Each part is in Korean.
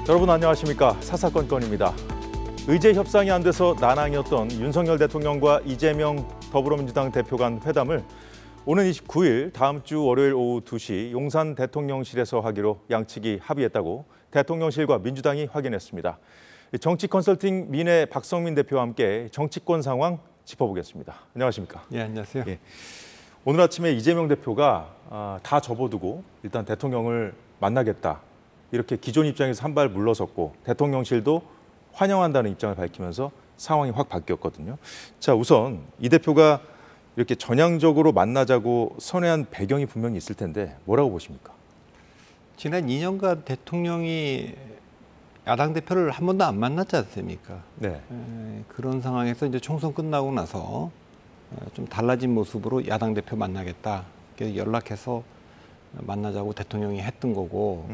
여러분 안녕하십니까? 사사건건입니다. 의제 협상이 안 돼서 난항이었던 윤석열 대통령과 이재명 더불어민주당 대표 간 회담을 오는 29일 다음 주 월요일 오후 2시 용산 대통령실에서 하기로 양측이 합의했다고 대통령실과 민주당이 확인했습니다. 정치 컨설팅 민의 박성민 대표와 함께 정치권 상황 짚어보겠습니다. 안녕하십니까? 예, 안녕하세요. 예. 오늘 아침에 이재명 대표가 다 접어두고 일단 대통령을 만나겠다. 이렇게 기존 입장에서 한 발 물러섰고 대통령실도 환영한다는 입장을 밝히면서 상황이 확 바뀌었거든요. 자, 우선 이 대표가 이렇게 전향적으로 만나자고 선회한 배경이 분명히 있을 텐데 뭐라고 보십니까? 지난 2년간 대통령이 야당 대표를 한 번도 안 만났지 않습니까? 네. 그런 상황에서 이제 총선 끝나고 나서 좀 달라진 모습으로 야당 대표 만나겠다. 그래서 연락해서 만나자고 대통령이 했던 거고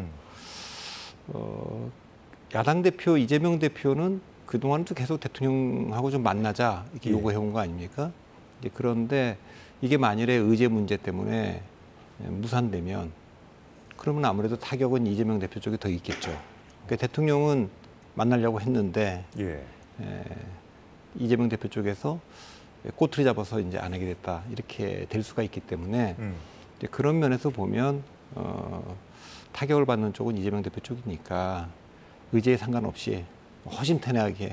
야당 대표 이재명 대표는 그동안도 계속 대통령하고 좀 만나자 이렇게 요구해온 거 아닙니까? 그런데 이게 만일에 의제 문제 때문에 무산되면 그러면 아무래도 타격은 이재명 대표 쪽에 더 있겠죠. 그러니까 대통령은 만나려고 했는데 이재명 대표 쪽에서 꼬투리 잡아서 이제 안 하게 됐다 이렇게 될 수가 있기 때문에 이제 그런 면에서 보면 타격을 받는 쪽은 이재명 대표 쪽이니까 의제에 상관없이 허심탄회하게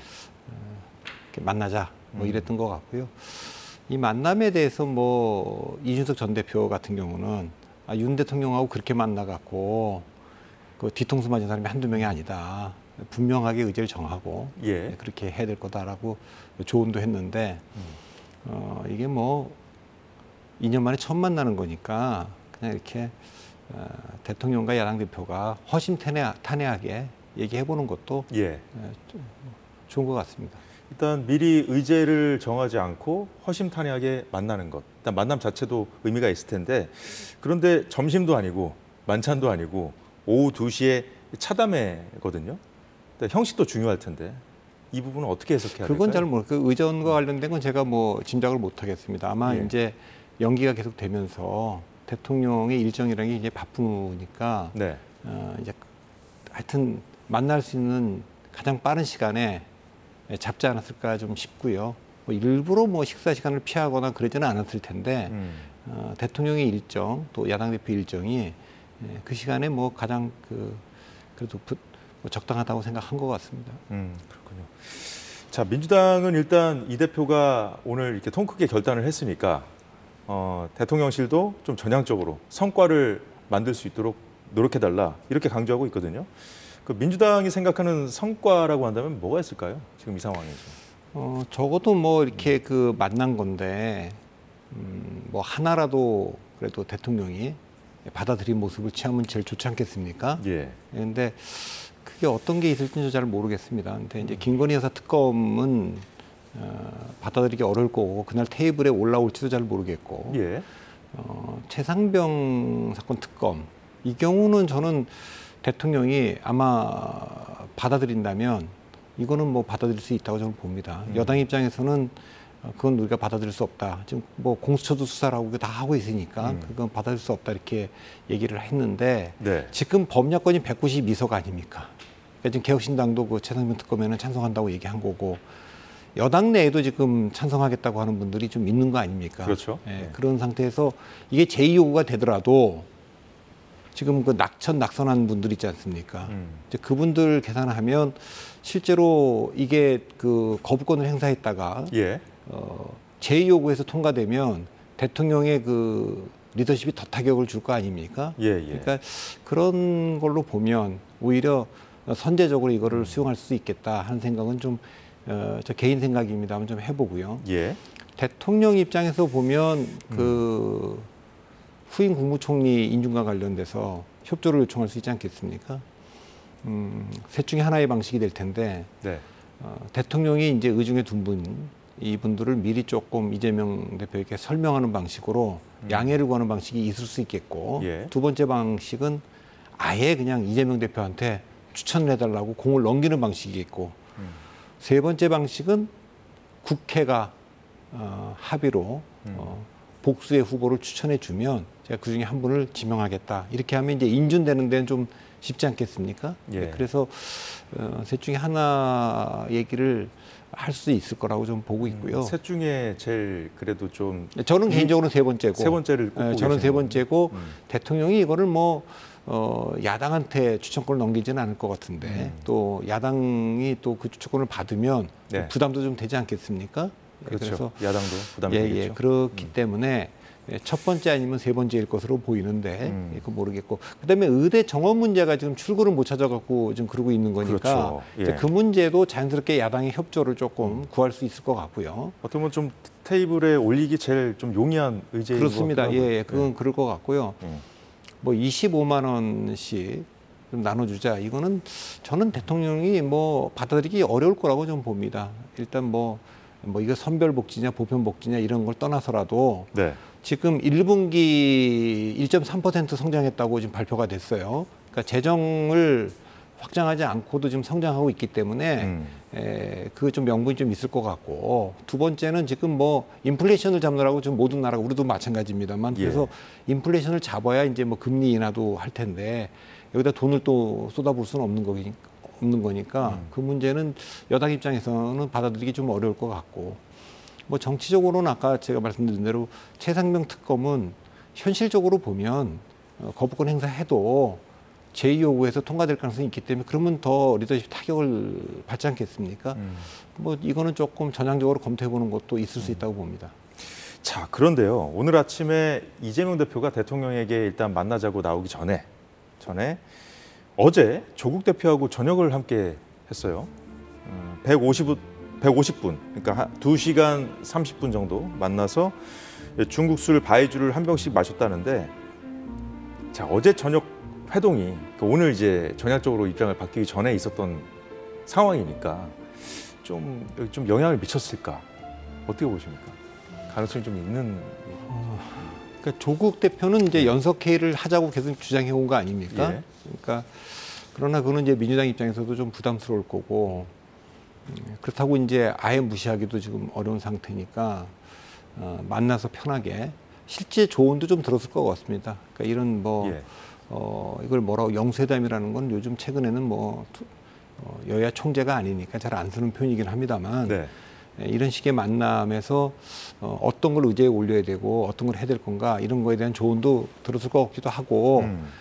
만나자 뭐 이랬던 것 같고요. 이 만남에 대해서 뭐 이준석 전 대표 같은 경우는 윤 대통령하고 그렇게 만나갖고 그 뒤통수 맞은 사람이 한두 명이 아니다. 분명하게 의제를 정하고 그렇게 해야 될 거다라고 조언도 했는데 이게 뭐 2년 만에 처음 만나는 거니까 그냥 이렇게 대통령과 야당 대표가 허심탄회하게 얘기해보는 것도 좋은 것 같습니다. 일단 미리 의제를 정하지 않고 허심탄회하게 만나는 것. 일단 만남 자체도 의미가 있을 텐데 그런데 점심도 아니고 만찬도 아니고 오후 2시에 차담회거든요. 형식도 중요할 텐데 이 부분은 어떻게 해석해야 될까요? 그건 잘 모르겠고 의전과 관련된 건 제가 뭐 짐작을 못 하겠습니다. 아마 이제 연기가 계속 되면서 대통령의 일정이라는 게 이제 바쁘니까 이제 하여튼 만날 수 있는 가장 빠른 시간에 잡지 않았을까 좀 싶고요. 뭐 일부러 뭐 식사 시간을 피하거나 그러지는 않았을 텐데 대통령의 일정 또 야당 대표 일정이 그 시간에 뭐 가장 그래도 적당하다고 생각한 것 같습니다. 그렇군요. 자, 민주당은 일단 이 대표가 오늘 이렇게 통 크게 결단을 했으니까 대통령실도 좀 전향적으로 성과를 만들 수 있도록 노력해달라 이렇게 강조하고 있거든요. 그 민주당이 생각하는 성과라고 한다면 뭐가 있을까요? 지금 이 상황에서. 적어도 뭐 이렇게 그 만난 건데 뭐 하나라도 그래도 대통령이 받아들인 모습을 취하면 제일 좋지 않겠습니까? 그런데 그게 어떤 게 있을지는 잘 모르겠습니다. 근데 이제 김건희 여사 특검은 받아들이기 어려울 거고 그날 테이블에 올라올지도 잘 모르겠고 최상병 사건 특검 이 경우는 저는 대통령이 아마 받아들인다면 이거는 뭐 받아들일 수 있다고 저는 봅니다. 여당 입장에서는 그건 우리가 받아들일 수 없다. 지금 뭐 공수처도 수사를 하고 다 하고 있으니까 그건 받아들일 수 없다 이렇게 얘기를 했는데 지금 범야권이 192석 아닙니까? 그러니까 지금 개혁신당도 그 최상병 특검에는 찬성한다고 얘기한 거고 여당 내에도 지금 찬성하겠다고 하는 분들이 좀 있는 거 아닙니까? 그렇죠. 그런 상태에서 이게 제2요구가 되더라도 지금 그 낙선한 분들 있지 않습니까? 이제 그분들 계산하면 실제로 이게 그 거부권을 행사했다가 제2요구에서 통과되면 대통령의 그 리더십이 더 타격을 줄 거 아닙니까? 그러니까 그런 걸로 보면 오히려 선제적으로 이거를 수용할 수 있겠다 하는 생각은 좀 저 개인 생각입니다만 좀 해보고요. 대통령 입장에서 보면 그 후임 국무총리 인준과 관련돼서 협조를 요청할 수 있지 않겠습니까? 셋 중에 하나의 방식이 될 텐데 대통령이 이제 의중에 둔 이분들을 미리 조금 이재명 대표에게 설명하는 방식으로 양해를 구하는 방식이 있을 수 있겠고 두 번째 방식은 아예 그냥 이재명 대표한테 추천을 해달라고 공을 넘기는 방식이 있고 세 번째 방식은 국회가 합의로 복수의 후보를 추천해 주면 제가 그 중에 한 분을 지명하겠다. 이렇게 하면 이제 인준되는 데는 좀 쉽지 않겠습니까? 예. 그래서 셋 중에 하나 얘기를 할 수 있을 거라고 좀 보고 있고요. 셋 중에 제일 그래도 좀 저는 개인적으로는 세 번째고, 세 번째를 꼽고 저는 세 계시는 번째고 대통령이 이거를 뭐 야당한테 추천권을 넘기지는 않을 것 같은데 또 야당이 또 그 추천권을 받으면 네. 부담도 좀 되지 않겠습니까? 그렇죠. 그래서 야당도 부담이 되겠죠. 그렇기 때문에 첫 번째 아니면 세 번째일 것으로 보이는데 그 모르겠고 그다음에 의대 정원 문제가 지금 출구를 못 찾아갖고 지금 그러고 있는 거니까 그렇죠. 예. 그 문제도 자연스럽게 야당의 협조를 조금 구할 수 있을 것 같고요. 어떻게 보면 좀 테이블에 올리기 제일 좀 용이한 의제인 그렇습니다. 것 같기도 하고요. 그건 그럴 것 같고요. 뭐 25만 원씩 좀 나눠주자. 이거는 저는 대통령이 뭐 받아들이기 어려울 거라고 좀 봅니다. 일단 뭐 이거 선별복지냐 보편복지냐 이런 걸 떠나서라도 네. 지금 1분기 1.3% 성장했다고 지금 발표가 됐어요. 그러니까 재정을 확장하지 않고도 지금 성장하고 있기 때문에 그 좀 명분이 좀 있을 것 같고 두 번째는 지금 뭐 인플레이션을 잡느라고 지금 모든 나라가 우리도 마찬가지입니다만 그래서 인플레이션을 잡아야 이제 뭐 금리 인하도 할 텐데 여기다 돈을 또 쏟아부을 수는 없는 거니까 그 문제는 여당 입장에서는 받아들이기 좀 어려울 것 같고 뭐 정치적으로는 아까 제가 말씀드린 대로 최상병 특검은 현실적으로 보면 거부권 행사해도 제2요구에서 통과될 가능성이 있기 때문에 그러면 더 리더십 타격을 받지 않겠습니까? 뭐 이거는 조금 전향적으로 검토해보는 것도 있을 수 있다고 봅니다. 자, 그런데요. 오늘 아침에 이재명 대표가 대통령에게 일단 만나자고 나오기 전에 어제 조국 대표하고 저녁을 함께 했어요. 150분, 그러니까 2시간 30분 정도 만나서 중국 술 바이주를 한 병씩 마셨다는데 자, 어제 저녁 회동이 오늘 이제 전향적으로 입장을 바뀌기 전에 있었던 상황이니까 좀 영향을 미쳤을까? 어떻게 보십니까? 가능성이 좀 있는. 그러니까 조국 대표는 이제 연석 회의를 하자고 계속 주장해 온 거 아닙니까? 예. 그러니까 그러나 그거는 이제 민주당 입장에서도 좀 부담스러울 거고 그렇다고 이제 아예 무시하기도 지금 어려운 상태니까 만나서 편하게 실제 조언도 좀 들었을 것 같습니다. 그러니까 이런 뭐 이걸 뭐라고 영수회담이라는 건 요즘 최근에는 뭐 여야 총재가 아니니까 잘 안 쓰는 표현이긴 합니다만 이런 식의 만남에서 어떤 걸 의제에 올려야 되고 어떤 걸 해야 될 건가 이런 거에 대한 조언도 들었을 것 같기도 하고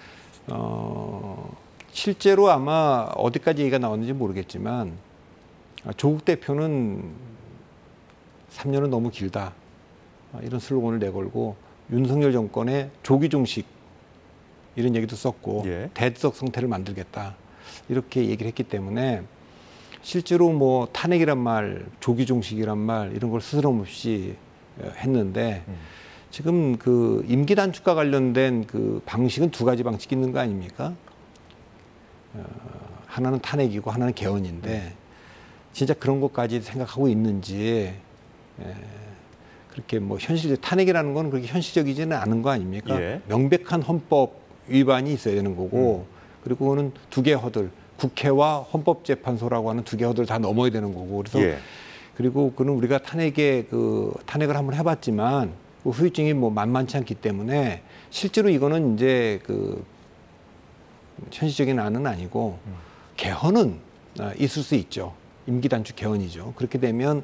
실제로 아마 어디까지 얘기가 나왔는지 모르겠지만 조국 대표는 3년은 너무 길다 이런 슬로건을 내걸고 윤석열 정권의 조기 종식 이런 얘기도 썼고 대드석 성태를 만들겠다 이렇게 얘기를 했기 때문에 실제로 뭐 탄핵이란 말, 조기 종식이란 말 이런 걸 스스럼 없이 했는데 지금 그 임기 단축과 관련된 그 방식은 두 가지 방식이 있는 거 아닙니까? 하나는 탄핵이고 하나는 개헌인데 진짜 그런 것까지 생각하고 있는지 그렇게 뭐 현실적 탄핵이라는 건 그렇게 현실적이지는 않은 거 아닙니까? 명백한 헌법 위반이 있어야 되는 거고 그리고 그거는 두 개의 허들 국회와 헌법재판소라고 하는 두 개의 허들 다 넘어야 되는 거고 그래서 그리고 그는 우리가 탄핵을 한번 해봤지만 그 후유증이 뭐 만만치 않기 때문에 실제로 이거는 이제 그 현실적인 안은 아니고 개헌은 있을 수 있죠. 임기 단축 개헌이죠. 그렇게 되면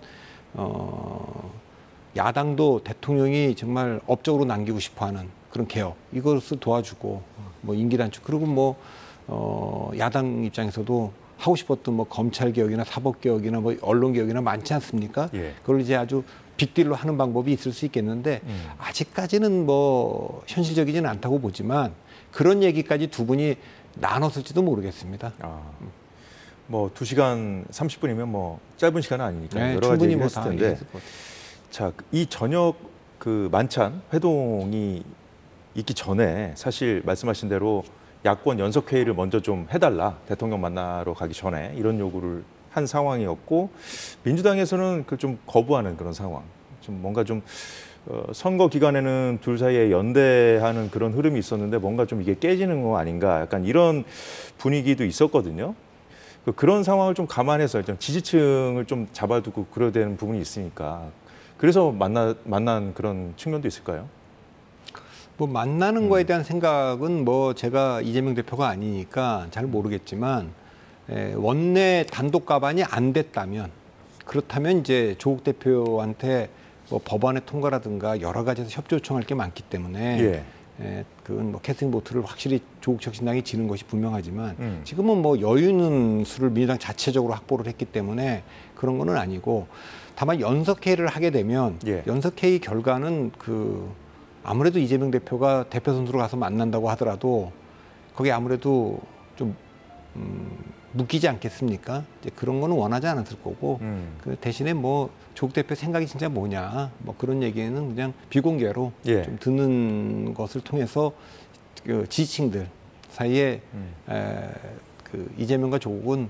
야당도 대통령이 정말 업적으로 남기고 싶어하는 그런 개혁 이것을 도와주고 뭐 임기 단축 그리고 뭐 야당 입장에서도 하고 싶었던 뭐 검찰 개혁이나 사법 개혁이나 뭐 언론 개혁이나 많지 않습니까? 그걸 이제 아주 빅딜로 하는 방법이 있을 수 있겠는데 아직까지는 뭐 현실적이지는 않다고 보지만 그런 얘기까지 두 분이 나눴을지도 모르겠습니다. 뭐 2시간 30분이면 뭐 짧은 시간은 아니니까 여러 가지 얘기를 했을 텐데 자, 이 저녁 그 만찬 회동이 있기 전에 사실 말씀하신 대로 야권 연석회의를 먼저 좀 해달라 대통령 만나러 가기 전에 이런 요구를 한 상황이었고 민주당에서는 그 좀 거부하는 그런 상황 좀 뭔가 좀 선거 기간에는 둘 사이에 연대하는 그런 흐름이 있었는데 뭔가 좀 이게 깨지는 거 아닌가 약간 이런 분위기도 있었거든요. 그런 상황을 좀 감안해서 좀 지지층을 좀 잡아두고 그래야 되는 부분이 있으니까 그래서 만난 그런 측면도 있을까요? 뭐 만나는 거에 대한 생각은 뭐 제가 이재명 대표가 아니니까 잘 모르겠지만 원내 단독 가반이 안 됐다면 그렇다면 이제 조국 대표한테 뭐 법안의 통과라든가 여러 가지에서 협조 요청할 게 많기 때문에 그건 뭐 캐스팅 보트를 확실히 조국 혁신당이 지는 것이 분명하지만 지금은 뭐 여유는 수를 민주당 자체적으로 확보를 했기 때문에 그런 거는 아니고 다만 연석회의를 하게 되면 연석회의 결과는 아무래도 이재명 대표가 대표 선수로 가서 만난다고 하더라도 거기 아무래도 좀 묶이지 않겠습니까? 이제 그런 거는 원하지 않았을 거고 그 대신에 뭐 조국 대표 생각이 진짜 뭐냐 뭐 그런 얘기는 그냥 비공개로 좀 듣는 것을 통해서 그 지지층들 사이에 그 이재명과 조국은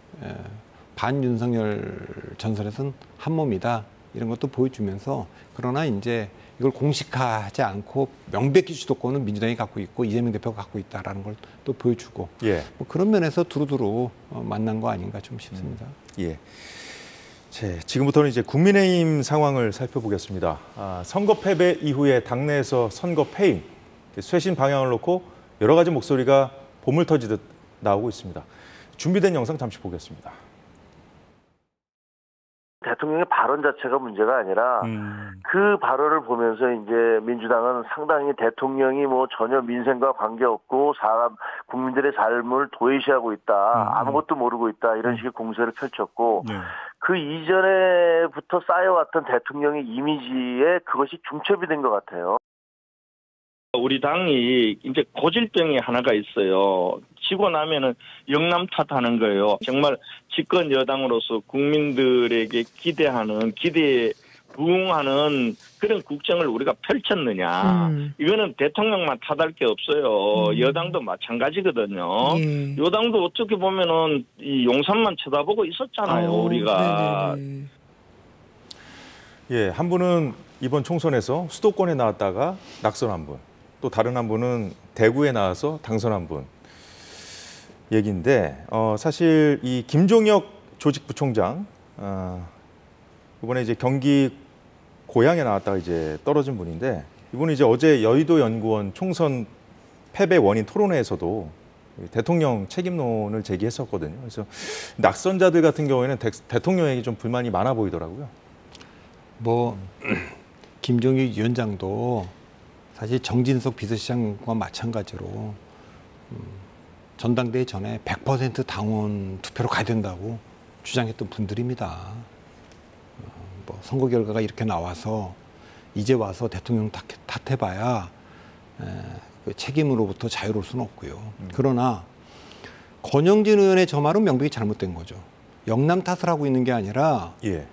반윤석열 전선에서는 한 몸이다 이런 것도 보여주면서 그러나 이제 이걸 공식화하지 않고 명백히 주도권은 민주당이 갖고 있고 이재명 대표가 갖고 있다라는 걸 또 보여주고 뭐 그런 면에서 두루두루 만난 거 아닌가 좀 싶습니다. 지금부터는 이제 국민의힘 상황을 살펴보겠습니다. 선거 패배 이후에 당내에서 선거 패인, 쇄신 방향을 놓고 여러 가지 목소리가 봄을 터지듯 나오고 있습니다. 준비된 영상 잠시 보겠습니다. 대통령의 발언 자체가 문제가 아니라 그 발언을 보면서 이제 민주당은 상당히 대통령이 뭐 전혀 민생과 관계없고 국민들의 삶을 도외시하고 있다. 아무것도 모르고 있다. 이런 식의 공세를 펼쳤고 그 이전에부터 쌓여왔던 대통령의 이미지에 그것이 중첩이 된 것 같아요. 우리 당이 이제 고질병이 하나가 있어요. 지고 나면은 영남 탓하는 거예요. 정말 집권 여당으로서 국민들에게 기대에 부응하는 그런 국정을 우리가 펼쳤느냐. 이거는 대통령만 탓할 게 없어요. 여당도 마찬가지거든요. 여당도 어떻게 보면은 이 용산만 쳐다보고 있었잖아요. 우리가. 한 분은 이번 총선에서 수도권에 나왔다가 낙선한 분. 또 다른 한 분은 대구에 나와서 당선한 분 얘기인데 사실 이 김종혁 조직부총장 이번에 이제 경기 고양에 나왔다가 이제 떨어진 분인데 이분은 이제 어제 여의도 연구원 총선 패배 원인 토론회에서도 대통령 책임론을 제기했었거든요. 그래서 낙선자들 같은 경우에는 대통령에게 좀 불만이 많아 보이더라고요. 뭐 김종혁 위원장도 사실 정진석 비서실장과 마찬가지로 전당대회 전에 100% 당원 투표로 가야 된다고 주장했던 분들입니다. 뭐 선거 결과가 이렇게 나와서 이제 와서 대통령 탓해봐야 그 책임으로부터 자유로울 수는 없고요. 그러나 권영진 의원의 저 말은 명백히 잘못된 거죠. 영남 탓을 하고 있는 게 아니라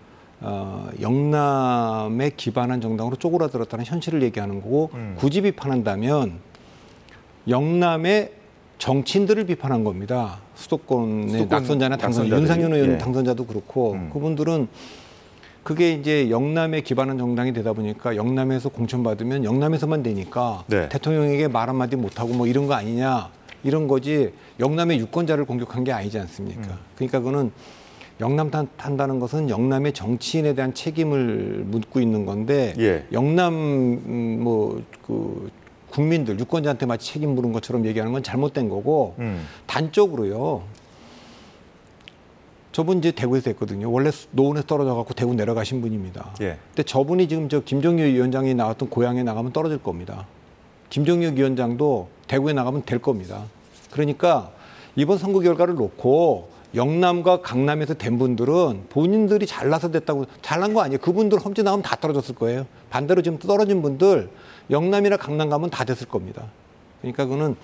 영남에 기반한 정당으로 쪼그라들었다는 현실을 얘기하는 거고 굳이 비판한다면 영남의 정치인들을 비판한 겁니다. 수도권의 낙선자나 당선자, 윤상현 의원 당선자도 그렇고 그분들은 그게 이제 영남에 기반한 정당이 되다 보니까 영남에서 공천받으면 영남에서만 되니까 대통령에게 말 한마디 못하고 뭐 이런 거 아니냐 이런 거지 영남의 유권자를 공격한 게 아니지 않습니까? 그러니까 그거는 영남 탓한다는 것은 영남의 정치인에 대한 책임을 묻고 있는 건데 영남 국민들 유권자한테 마치 책임 물은 것처럼 얘기하는 건 잘못된 거고 단적으로요. 저분 이제 대구에서 했거든요. 원래 노원에서 떨어져 갖고 대구 내려가신 분입니다. 근데 저분이 지금 김종혁 위원장이 나왔던 고향에 나가면 떨어질 겁니다. 김종혁 위원장도 대구에 나가면 될 겁니다. 그러니까 이번 선거 결과를 놓고 영남과 강남에서 된 분들은 본인들이 잘나서 됐다고 잘난 거 아니에요. 그분들 험지 나가면 다 떨어졌을 거예요. 반대로 지금 떨어진 분들 영남이나 강남 가면 다 됐을 겁니다. 그러니까 그거는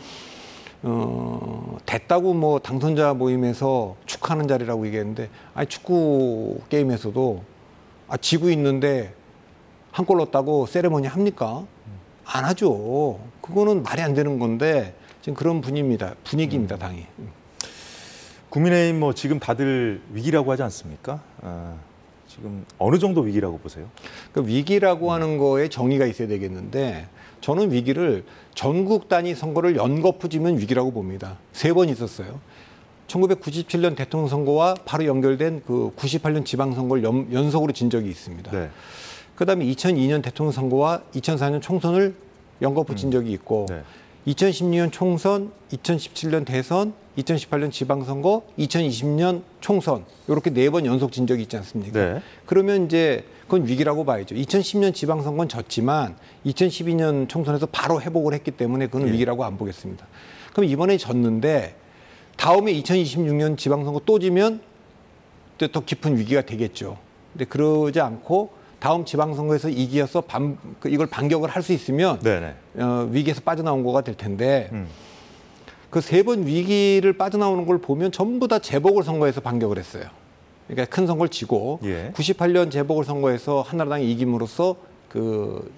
됐다고 뭐 당선자 모임에서 축하하는 자리라고 얘기했는데 아니 축구 게임에서도 지고 있는데 한 골 넣었다고 세레머니 합니까? 안 하죠. 그거는 말이 안 되는 건데 지금 그런 분위기입니다, 당이. 국민의힘 뭐 지금 다들 위기라고 하지 않습니까? 지금 어느 정도 위기라고 보세요? 그 위기라고 하는 거에 정의가 있어야 되겠는데 저는 위기를 전국 단위 선거를 연거푸지면 위기라고 봅니다. 3번 있었어요. 1997년 대통령 선거와 바로 연결된 그 98년 지방선거를 연속으로 진 적이 있습니다. 그다음에 2002년 대통령 선거와 2004년 총선을 연거푸친 적이 있고 네. 2016년 총선, 2017년 대선, 2018년 지방선거, 2020년 총선 이렇게 4번 연속 진 적이 있지 않습니까? 네. 그러면 이제 그건 위기라고 봐야죠. 2010년 지방선거는 졌지만 2012년 총선에서 바로 회복을 했기 때문에 그건 예. 위기라고 안 보겠습니다. 그럼 이번에 졌는데 다음에 2026년 지방선거 또 지면 더 깊은 위기가 되겠죠. 근데 그러지 않고 다음 지방선거에서 이겨서 이걸 반격을 할 수 있으면 네네. 위기에서 빠져나온 거가 될 텐데 그 3번 위기를 빠져나오는 걸 보면 전부 다 재보궐선거에서 반격을 했어요. 그러니까 큰 선거를 지고 예. 98년 재보궐선거에서 한나라당이 이김으로써 그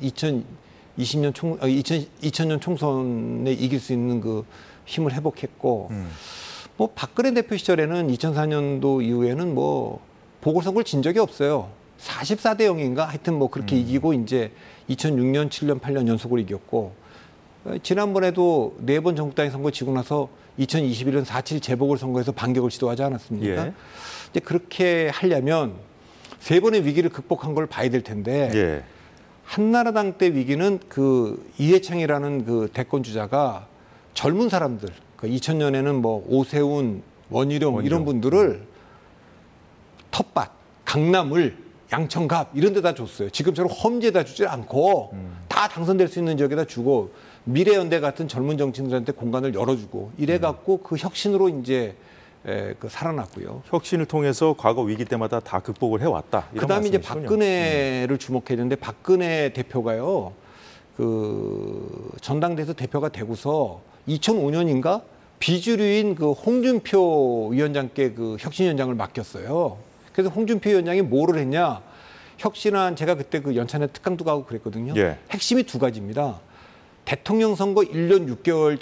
2000년 총선에 이길 수 있는 그 힘을 회복했고 뭐 박근혜 대표 시절에는 2004년도 이후에는 뭐 보궐선거를 진 적이 없어요. 44대 0인가 하여튼 뭐 그렇게 이기고 이제 2006년, 7년, 8년 연속으로 이겼고 지난번에도 4번 전국단위 선거 지고 나서 2021년 4.7 재보궐선거에서 반격을 시도하지 않았습니까? 예. 이제 그렇게 하려면 3번의 위기를 극복한 걸 봐야 될 텐데 예. 한나라당 때 위기는 그 이해창이라는 그 대권 주자가 젊은 사람들, 그 2000년에는 뭐 오세훈, 원희룡 이런 분들을 텃밭, 강남을, 양천갑 이런 데다 줬어요. 지금처럼 험지에다 주지 않고 다 당선될 수 있는 지역에다 주고 미래연대 같은 젊은 정치인들한테 공간을 열어주고 이래갖고 그 혁신으로 이제 그 살아났고요. 혁신을 통해서 과거 위기 때마다 다 극복을 해왔다. 이런 그다음에 이제 말씀이시군요. 박근혜를 주목해야 되는데 박근혜 대표가요. 그 전당대회에서 대표가 되고서 2005년인가 비주류인 그 홍준표 위원장께 그 혁신위원장을 맡겼어요. 그래서 홍준표 위원장이 뭐를 했냐? 혁신안 제가 그때 그 연찬회 특강도 가고 그랬거든요. 예. 핵심이 2가지입니다. 대통령 선거 1년 6개월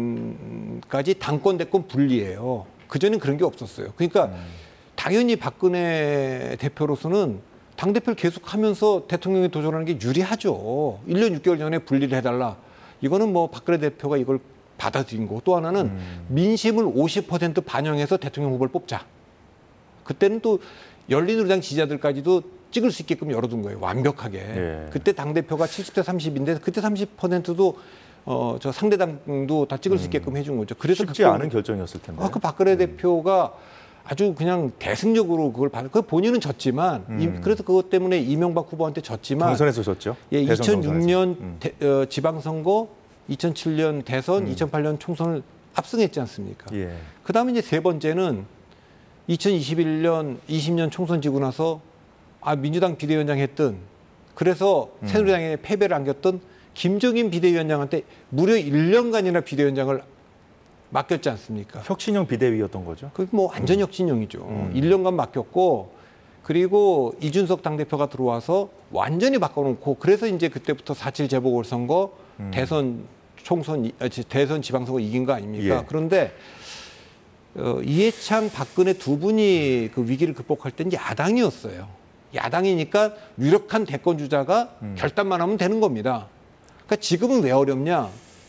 전까지 당권 대권 분리예요. 그전엔 그런 게 없었어요. 그러니까 당연히 박근혜 대표로서는 당대표를 계속하면서 대통령에 도전하는 게 유리하죠. 1년 6개월 전에 분리를 해달라. 이거는 뭐 박근혜 대표가 이걸 받아들인 거고 또 하나는 민심을 50% 반영해서 대통령 후보를 뽑자. 그때는 또 열린우리당 지지자들까지도 찍을 수 있게끔 열어둔 거예요. 완벽하게. 예. 그때 당대표가 70대 30인데 그때 30%도 저 상대당도 다 찍을 수 있게끔 해준 거죠. 그래서 쉽지 않은 결정이었을 텐데. 그 박근혜 대표가 아주 그냥 대승적으로 그걸 그 본인은 졌지만 그래서 그것 때문에 이명박 후보한테 졌지만 경선에서 졌죠. 예, 대선 2006년 지방선거, 2007년 대선, 2008년 총선을 압승했지 않습니까? 예. 그다음에 이제 3번째는 2021년 20년 총선 지고 나서 민주당 비대위원장 했던 그래서 새누리당에 패배를 안겼던 김종인 비대위원장한테 무려 1년간이나 비대위원장을 맡겼지 않습니까? 혁신형 비대위였던 거죠. 그 뭐 완전 혁신형이죠. 1년간 맡겼고 그리고 이준석 당대표가 들어와서 완전히 바꿔놓고 그래서 이제 그때부터 4.7 재보궐선거 대선 총선 대선 지방선거 이긴 거 아닙니까? 예. 그런데 이해창, 박근혜 두 분이 그 위기를 극복할 때는 야당이었어요. 야당이니까 유력한 대권 주자가 결단만 하면 되는 겁니다. 그러니까 지금은 왜 어렵냐?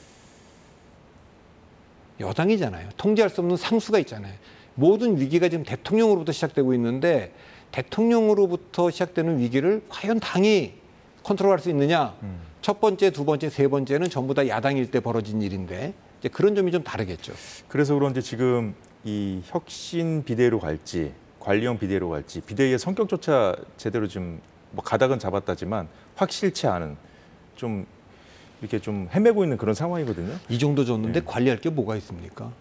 여당이잖아요. 통제할 수 없는 상수가 있잖아요. 모든 위기가 지금 대통령으로부터 시작되고 있는데 대통령으로부터 시작되는 위기를 과연 당이 컨트롤할 수 있느냐? 첫 번째, 두 번째, 세 번째는 전부 다 야당일 때 벌어진 일인데 이제 그런 점이 좀 다르겠죠. 그래서 그런지 지금 이 혁신 비대위로 갈지 관리형 비대위로 갈지 비대위의 성격조차 제대로 좀 뭐 가닥은 잡았다지만 확실치 않은 좀 이렇게 좀 헤매고 있는 그런 상황이거든요. 이 정도 줬는데 관리할 게 뭐가 있습니까?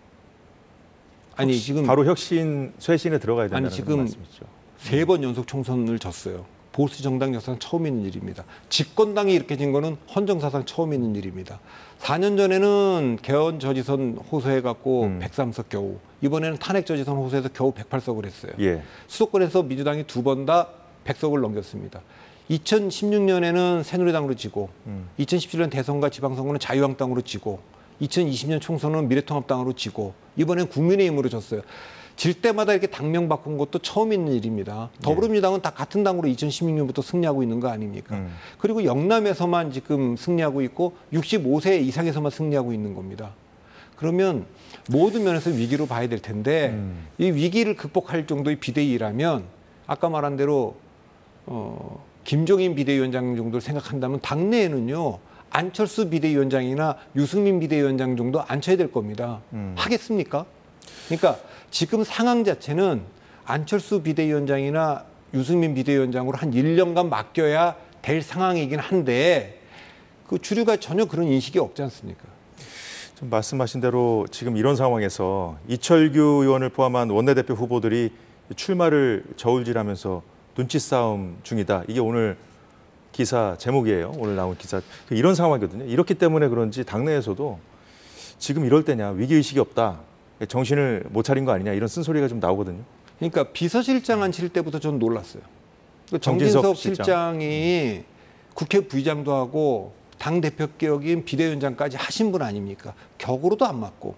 아니 지금 바로 혁신 쇄신에 들어가야 된다는 지금 말씀이죠. 3번 연속 총선을 졌어요. 보수 정당 역사상 처음 있는 일입니다. 집권당이 이렇게 진 거는 헌정사상 처음 있는 일입니다. 4년 전에는 개헌 저지선 호소해갖고 103석 겨우, 이번에는 탄핵 저지선 호소해서 겨우 108석을 했어요. 예. 수도권에서 민주당이 2번 다 100석을 넘겼습니다. 2016년에는 새누리당으로 지고 2017년 대선과 지방선거는 자유한국당으로 지고 2020년 총선은 미래통합당으로 지고 이번엔 국민의힘으로 졌어요. 질 때마다 이렇게 당명 바꾼 것도 처음 있는 일입니다. 더불어민주당은 다 같은 당으로 2016년부터 승리하고 있는 거 아닙니까? 그리고 영남에서만 지금 승리하고 있고 65세 이상에서만 승리하고 있는 겁니다. 그러면 모든 면에서 위기로 봐야 될 텐데 이 위기를 극복할 정도의 비대위라면 아까 말한 대로 김종인 비대위원장 정도를 생각한다면 당내에는요 안철수 비대위원장이나 유승민 비대위원장 정도 앉혀야 될 겁니다. 하겠습니까? 그러니까 지금 상황 자체는 안철수 비대위원장이나 유승민 비대위원장으로 한 1년간 맡겨야 될 상황이긴 한데 그 주류가 전혀 그런 인식이 없지 않습니까? 좀 말씀하신 대로 지금 이런 상황에서 이철규 의원을 포함한 원내대표 후보들이 출마를 저울질하면서 눈치 싸움 중이다. 이게 오늘 기사 제목이에요. 오늘 나온 기사. 이런 상황이거든요. 이렇기 때문에 그런지 당내에서도 지금 이럴 때냐, 위기의식이 없다, 정신을 못 차린 거 아니냐, 이런 쓴소리가 좀 나오거든요. 그러니까 비서실장 앉힐 때부터 저는 놀랐어요. 정진석 실장이 국회 부의장도 하고 당대표 격인 비대위원장까지 하신 분 아닙니까? 격으로도 안 맞고.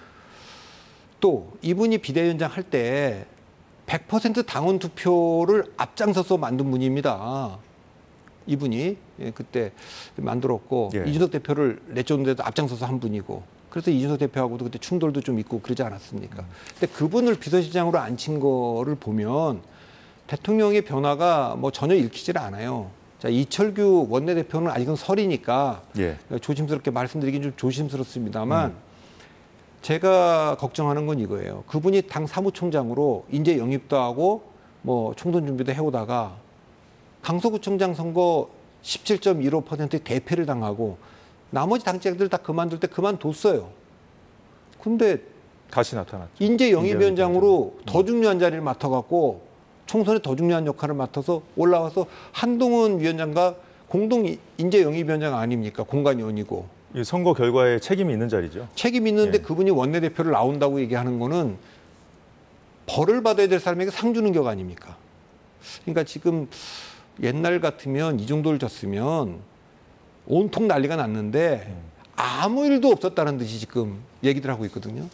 또 이분이 비대위원장 할 때 100% 당원 투표를 앞장서서 만든 분입니다. 이분이 그때 만들었고 이준석 대표를 내쫓는데도 앞장서서 한 분이고, 그래서 이준석 대표하고도 그때 충돌도 좀 있고 그러지 않았습니까? 근데 그분을 비서실장으로 앉힌 거를 보면 대통령의 변화가 뭐 전혀 읽히질 않아요. 자, 이철규 원내대표는 아직은 설이니까 조심스럽게 말씀드리긴 좀 조심스럽습니다만 제가 걱정하는 건 이거예요. 그분이 당 사무총장으로 인재 영입도 하고 뭐 총선 준비도 해오다가 강서구청장 선거 17.15%의 대패를 당하고 나머지 당직자들 다 그만둘 때 그만뒀어요. 근데 다시 나타났죠. 인재 영입위원장으로 더 중요한 자리를 맡아갖고 총선에 더 중요한 역할을 맡아서 올라와서 한동훈 위원장과 공동 인재 영입위원장 아닙니까? 공관위원이고. 선거 결과에 책임이 있는 자리죠. 책임 있는데 그분이 원내대표를 나온다고 얘기하는 거는 벌을 받아야 될 사람에게 상 주는 격 아닙니까? 그러니까 지금 옛날 같으면 이 정도를 졌으면 온통 난리가 났는데 아무 일도 없었다는 듯이 지금 얘기들 하고 있거든요.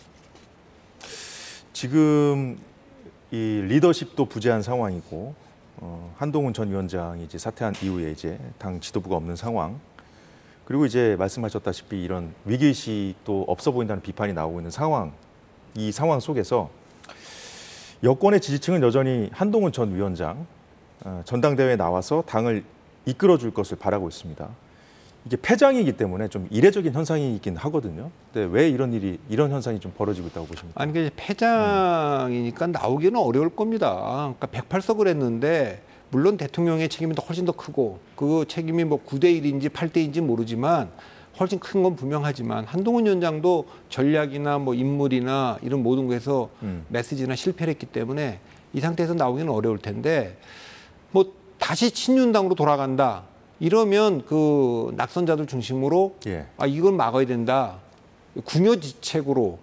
지금 이 리더십도 부재한 상황이고 한동훈 전 위원장이 이제 사퇴한 이후에 이제 당 지도부가 없는 상황, 그리고 이제 말씀하셨다시피 이런 위기의식도 없어 보인다는 비판이 나오고 있는 상황, 이 상황 속에서 여권의 지지층은 여전히 한동훈 전 위원장 전당대회에 나와서 당을 이끌어줄 것을 바라고 있습니다. 이게 패장이기 때문에 좀 이례적인 현상이긴 하거든요. 근데 왜 이런 현상이 좀 벌어지고 있다고 보십니까? 아니, 그 패장이니까 나오기는 어려울 겁니다. 그러니까 108석을 했는데 물론 대통령의 책임이 훨씬 더 크고 그 책임이 뭐 9대1인지 8대1인지 모르지만 훨씬 큰 건 분명하지만 한동훈 위원장도 전략이나 뭐 인물이나 이런 모든 거에서 메시지나 실패를 했기 때문에 이 상태에서 나오기는 어려울 텐데 뭐 다시 친윤당으로 돌아간다 이러면 그 낙선자들 중심으로 아 이건 막아야 된다, 궁여지책으로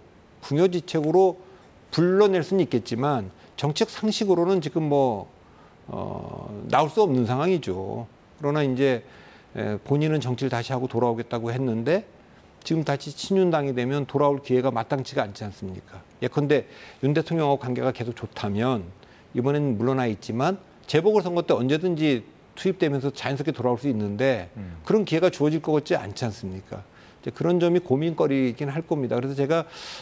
불러낼 수는 있겠지만 정책 상식으로는 지금 뭐 나올 수 없는 상황이죠. 그러나 이제 본인은 정치를 다시 하고 돌아오겠다고 했는데 지금 다시 친윤당이 되면 돌아올 기회가 마땅치가 않지 않습니까? 예컨대 윤 대통령하고 관계가 계속 좋다면 이번에는 물러나 있지만 재보궐선거 때 언제든지 투입되면서 자연스럽게 돌아올 수 있는데 그런 기회가 주어질 것 같지 않지 않습니까? 이제 그런 점이 고민거리이긴 할 겁니다. 그래서 제가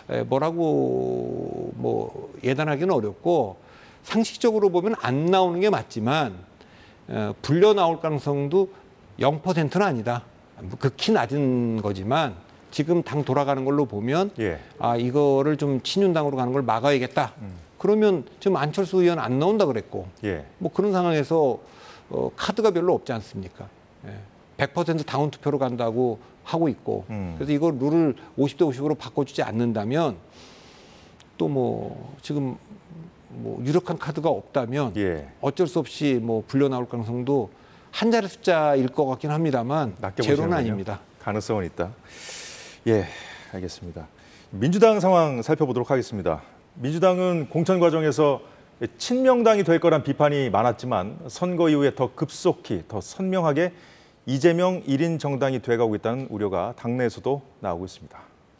뭐라고 뭐 예단하기는 어렵고 상식적으로 보면 안 나오는 게 맞지만 불려 나올 가능성도 0%는 아니다. 극히 낮은 거지만 지금 당 돌아가는 걸로 보면 아 이거를 좀 친윤당으로 가는 걸 막아야겠다. 그러면 지금 안철수 의원 안 나온다 그랬고 뭐 그런 상황에서 카드가 별로 없지 않습니까? 100% 당원 투표로 간다고 하고 있고 그래서 이걸 룰을 50대 50으로 바꿔주지 않는다면 또 뭐 지금 뭐 유력한 카드가 없다면 어쩔 수 없이 뭐 불려 나올 가능성도 한 자리 숫자일 것 같긴 합니다만 제로는 아닙니다. 가능성은 있다. 예, 알겠습니다. 민주당 상황 살펴보도록 하겠습니다. 민주당은 공천 과정에서 친명당이 될 거란 비판이 많았지만 선거 이후에 더 급속히, 더 선명하게 이재명 1인 정당이 돼가고 있다는 우려가 당내에서도 나오고 있습니다.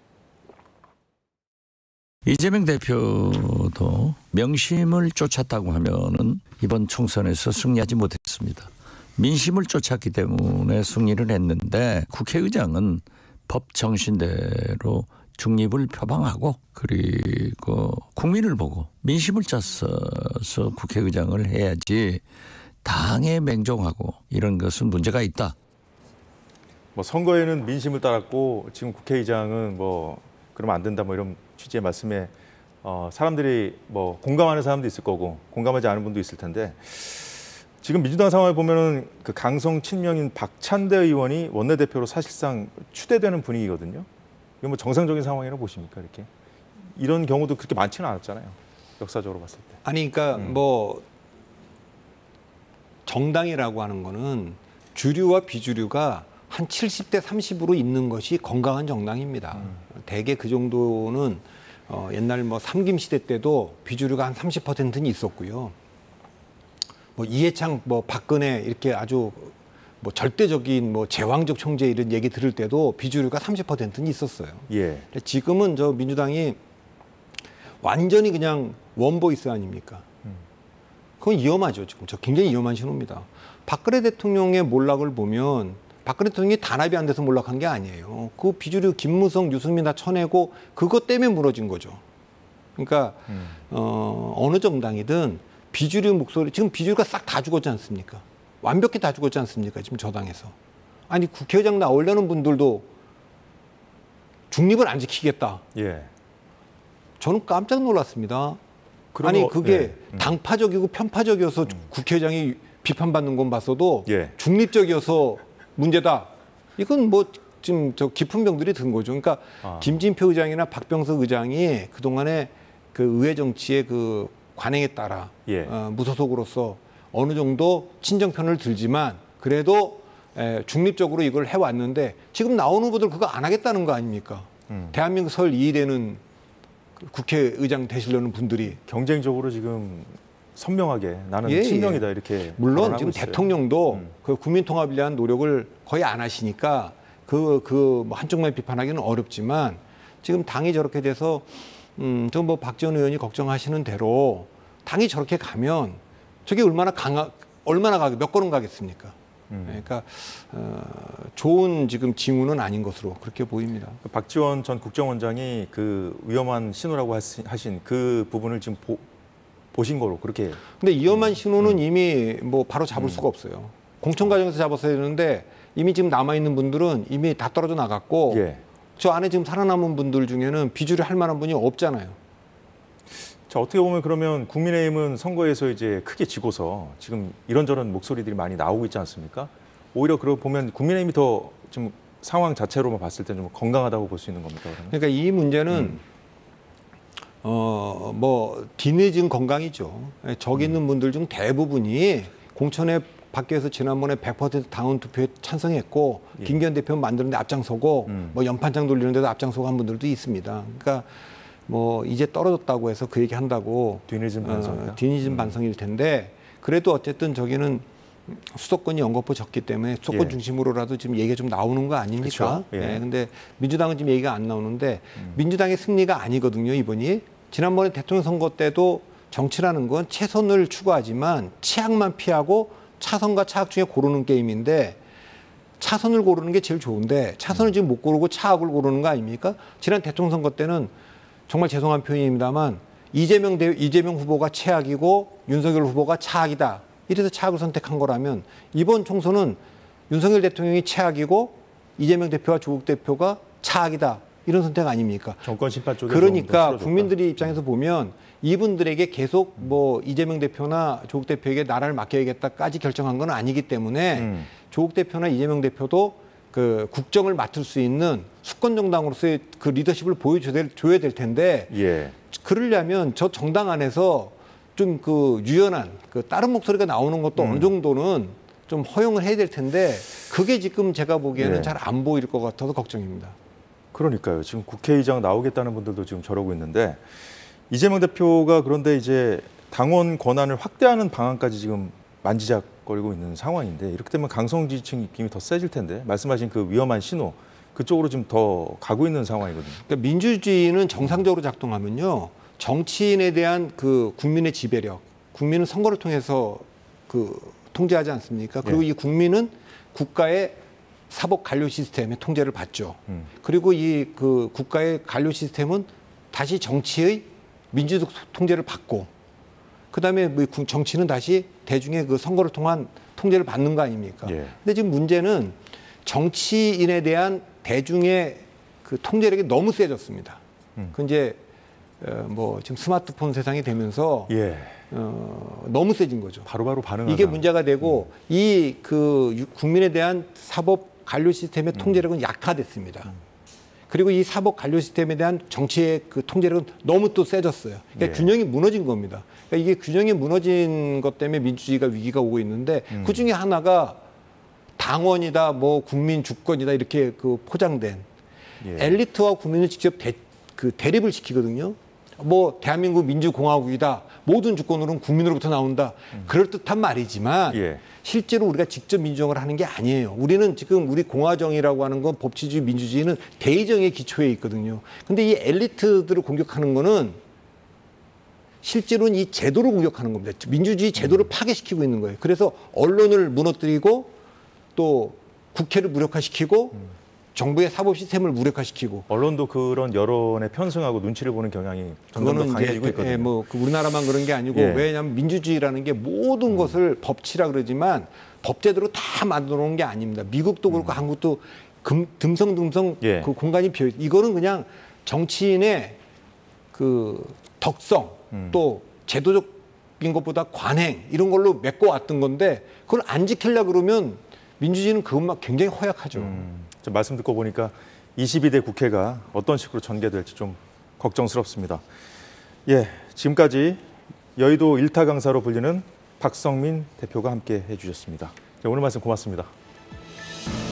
이재명 대표도 명심을 쫓았다고 하면은 이번 총선에서 승리하지 못했습니다. 민심을 쫓았기 때문에 승리를 했는데 국회의장은 법 정신대로 중립을 표방하고 그리고 국민을 보고 민심을 쫓아서 국회의장을 해야지 당에 맹종하고 이런 것은 문제가 있다. 뭐 선거에는 민심을 따랐고 지금 국회의장은 뭐 그러면 안 된다 뭐 이런 취지의 말씀에 사람들이 뭐 공감하는 사람도 있을 거고 공감하지 않은 분도 있을 텐데 지금 민주당 상황을 보면은 그 강성 친명인 박찬대 의원이 원내대표로 사실상 추대되는 분위기거든요. 이거 뭐 정상적인 상황이라고 보십니까 이렇게? 이런 경우도 그렇게 많지는 않았잖아요. 역사적으로 봤을 때. 아니 그러니까 뭐 정당이라고 하는 거는 주류와 비주류가 한 70대 30으로 있는 것이 건강한 정당입니다. 대개 그 정도는 옛날 뭐 삼김 시대 때도 비주류가 한 30%는 있었고요. 뭐 이해창, 뭐 박근혜 이렇게 아주 뭐 절대적인 뭐 제왕적 총재 이런 얘기 들을 때도 비주류가 30%는 있었어요. 예. 지금은 저 민주당이 완전히 그냥 원보이스 아닙니까? 그건 위험하죠. 지금 저 굉장히 위험한 신호입니다. 박근혜 대통령의 몰락을 보면 박근혜 대통령이 단합이 안 돼서 몰락한 게 아니에요. 그 비주류 김무성, 유승민 다 쳐내고 그것 때문에 무너진 거죠. 그러니까 어느 정당이든 비주류 목소리 지금 비주류가 싹 다 죽었지 않습니까? 완벽히 다 죽었지 않습니까? 지금 저 당에서. 아니 국회의장 나오려는 분들도 중립을 안 지키겠다. 예. 저는 깜짝 놀랐습니다. 아니 그게 당파적이고 편파적이어서 국회의장이 비판받는 건 봤어도 중립적이어서 문제다. 이건 뭐 지금 저 깊은 병들이 든 거죠. 그러니까 김진표 의장이나 박병석 의장이 그동안에 그 의회 정치의 그 관행에 따라 무소속으로서 어느 정도 친정편을 들지만 그래도 중립적으로 이걸 해왔는데 지금 나오는 분들 그거 안 하겠다는 거 아닙니까? 대한민국 설 2위되는 국회의장 되시려는 분들이 경쟁적으로 지금 선명하게 나는 친명이다 이렇게 물론 지금 있어요. 대통령도 그 국민통합을 위한 노력을 거의 안 하시니까 뭐 한쪽만 비판하기는 어렵지만 지금 당이 저렇게 돼서 저 뭐 박지원 의원이 걱정하시는 대로 당이 저렇게 가면 저게 얼마나 몇 걸음 가겠습니까? 그러니까 좋은 지금 징후는 아닌 것으로 그렇게 보입니다. 박지원 전 국정원장이 그 위험한 신호라고 하신 그 부분을 지금 보신 거로 그렇게. 근데 위험한 신호는 이미 뭐 바로 잡을 수가 없어요. 공천 과정에서 잡았어야 되는데 이미 지금 남아 있는 분들은 이미 다 떨어져 나갔고 저 안에 지금 살아남은 분들 중에는 비주류 할 만한 분이 없잖아요. 자, 어떻게 보면 그러면 국민의힘은 선거에서 이제 크게 지고서 지금 이런저런 목소리들이 많이 나오고 있지 않습니까? 오히려 그러고 보면 국민의힘이 더 좀 상황 자체로만 봤을 때 좀 건강하다고 볼 수 있는 겁니까? 그러면? 그러니까 이 문제는 뭐 뒤늦은 건강이죠. 저기 있는 분들 중 대부분이 공천에 밖에서 지난번에 100% 당원 투표에 찬성했고 김기현 대표 만드는데 앞장서고 뭐 연판장 돌리는데도 앞장서고 한 분들도 있습니다. 그러니까 뭐 이제 떨어졌다고 해서 그 얘기 한다고 뒤늦은 반성이다. 뒤늦은 반성일 텐데 그래도 어쨌든 저기는 수도권이 연거푸 적기 때문에 수도권 중심으로라도 지금 얘기가 좀 나오는 거 아닙니까? 근데 민주당은 지금 얘기가 안 나오는데 민주당의 승리가 아니거든요, 이번이. 지난번에 대통령 선거 때도 정치라는 건 최선을 추구하지만 최악만 피하고 차선과 차악 중에 고르는 게임인데 차선을 고르는 게 제일 좋은데 차선을 지금 못 고르고 차악을 고르는 거 아닙니까? 지난 대통령 선거 때는 정말 죄송한 표현입니다만 이재명 후보가 최악이고 윤석열 후보가 차악이다. 이래서 차악을 선택한 거라면 이번 총선은 윤석열 대통령이 최악이고 이재명 대표와 조국 대표가 차악이다. 이런 선택 아닙니까? 정권 심판 쪽에 그러니까 국민들의 입장에서 보면 이분들에게 계속 뭐 이재명 대표나 조국 대표에게 나라를 맡겨야겠다까지 결정한 건 아니기 때문에 조국 대표나 이재명 대표도 그 국정을 맡을 수 있는 수권 정당으로서의 그 리더십을 보여줘야 될 텐데 그러려면 저 정당 안에서 좀 그 유연한 그 다른 목소리가 나오는 것도 어느 정도는 좀 허용을 해야 될 텐데 그게 지금 제가 보기에는 잘 안 보일 것 같아서 걱정입니다. 그러니까요. 지금 국회의장 나오겠다는 분들도 지금 저러고 있는데 이재명 대표가 그런데 이제 당원 권한을 확대하는 방안까지 지금 만지작거리고 있는 상황인데 이렇게 되면 강성 지지층 입김이 더 세질 텐데 말씀하신 그 위험한 신호 그쪽으로 지금 더 가고 있는 상황이거든요. 그러니까 민주주의는 정상적으로 작동하면요. 정치인에 대한 그 국민의 지배력, 국민은 선거를 통해서 그 통제하지 않습니까? 그리고 이 국민은 국가의 사법 관료 시스템의 통제를 받죠. 그리고 이 그 국가의 관료 시스템은 다시 정치의 민주적 통제를 받고, 그다음에 정치는 다시 대중의 그 선거를 통한 통제를 받는 거 아닙니까? 근데 지금 문제는 정치인에 대한 대중의 그 통제력이 너무 세졌습니다. 그 이제 뭐 지금 스마트폰 세상이 되면서 예. 너무 세진 거죠. 바로바로 반응하는. 이게 문제가 되고 이 그 국민에 대한 사법 관료 시스템의 통제력은 약화됐습니다. 그리고 이 사법 관료 시스템에 대한 정치의 그 통제력은 너무 또 세졌어요. 그러니까 예. 균형이 무너진 겁니다. 그러니까 이게 균형이 무너진 것 때문에 민주주의가 위기가 오고 있는데 그 중에 하나가 당원이다, 뭐 국민 주권이다 이렇게 그 포장된 예. 엘리트와 국민을 직접 대립을 시키거든요. 뭐 대한민국 민주공화국이다. 모든 주권으로는 국민으로부터 나온다. 그럴듯한 말이지만 예. 실제로 우리가 직접 민주정을 하는 게 아니에요. 우리는 지금 우리 공화정이라고 하는 건 법치주의, 민주주의는 대의정의 기초에 있거든요. 근데 이 엘리트들을 공격하는 거는 실제로는 이 제도를 공격하는 겁니다. 민주주의 제도를 파괴시키고 있는 거예요. 그래서 언론을 무너뜨리고 또 국회를 무력화시키고 정부의 사법 시스템을 무력화시키고 언론도 그런 여론에 편승하고 눈치를 보는 경향이 점점 더 강해지고 있거든요. 뭐 우리나라만 그런 게 아니고 예. 왜냐하면 민주주의라는 게 모든 것을 법치라 그러지만 법제대로 다 만들어 놓은 게 아닙니다. 미국도 그렇고 한국도 듬성듬성 예. 그 공간이 비어 있어요. 이거는 그냥 정치인의 그 덕성 또 제도적인 것보다 관행 이런 걸로 메꿔왔던 건데 그걸 안 지키려고 그러면 민주주의는 그것만 굉장히 허약하죠. 좀 말씀 듣고 보니까 22대 국회가 어떤 식으로 전개될지 좀 걱정스럽습니다. 예, 지금까지 여의도 일타 강사로 불리는 박성민 대표가 함께 해주셨습니다. 오늘 말씀 고맙습니다.